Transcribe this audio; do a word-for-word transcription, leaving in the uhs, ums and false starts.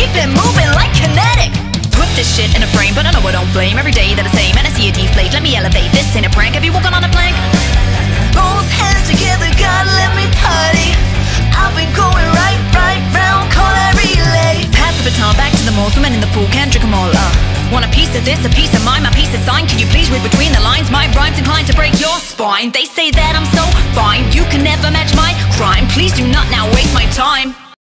keep it moving like kinetic. Put this shit in a frame, but I know I don't blame. Every day they're the same, and I see a deflate. Let me elevate, this ain't a prank. Have you walking on a plank? Both hands together, God, let me party. I've been going right, right round, call that relay. Pass the baton back to the mall, swimming in the pool, can't drink them all up. Want a piece of this, a piece of mine, my piece of sign. Can you please read between the lines? My rhyme's inclined to break your spine. They say that I'm so fine, you can never match my crime. Please do not now waste my time.